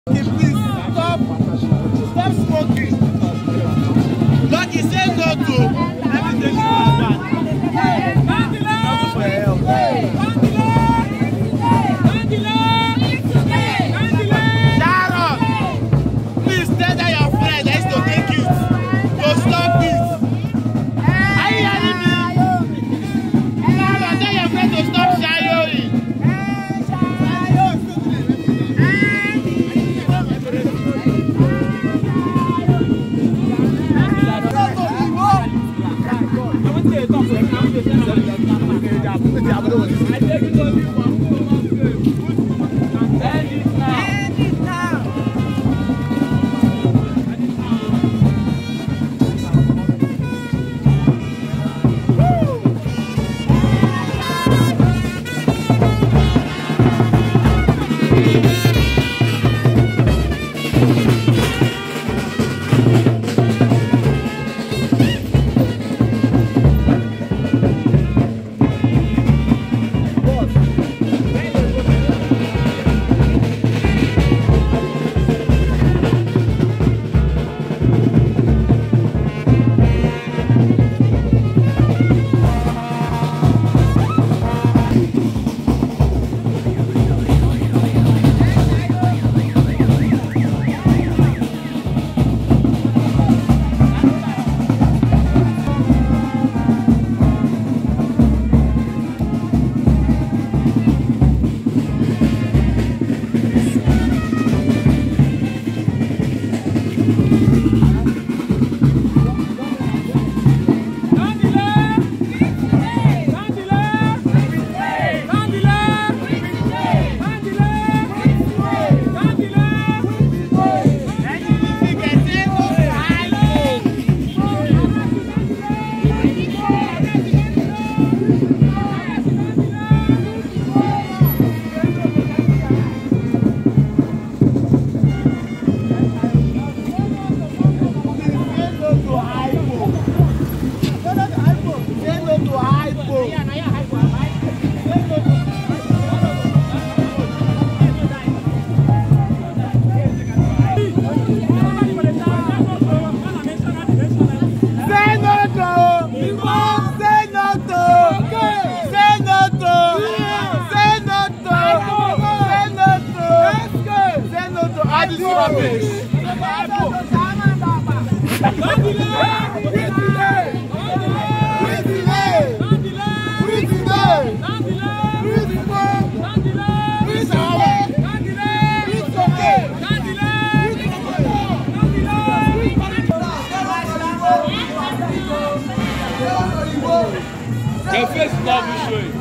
Okay, please stop smoking. Lucky, say no to everything you have. Sharon, please tell that your friend that is to take it. To stop it. Are you hearing me? Sharon, tell your friend to stop sharing. Your face is not showing.